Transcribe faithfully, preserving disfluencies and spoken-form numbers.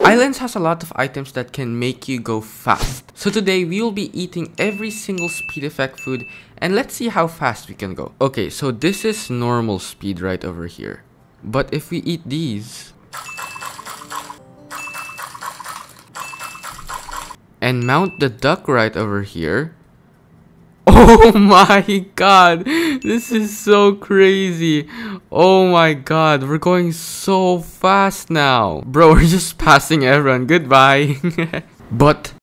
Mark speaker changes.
Speaker 1: Islands has a lot of items that can make you go fast. So today we will be eating every single speed effect food and let's see how fast we can go. Okay, so this is normal speed right over here. But if we eat these and mount the duck right over here. Oh my god, this is so crazy. Oh my god, we're going so fast now. Bro, we're just passing everyone. Goodbye. But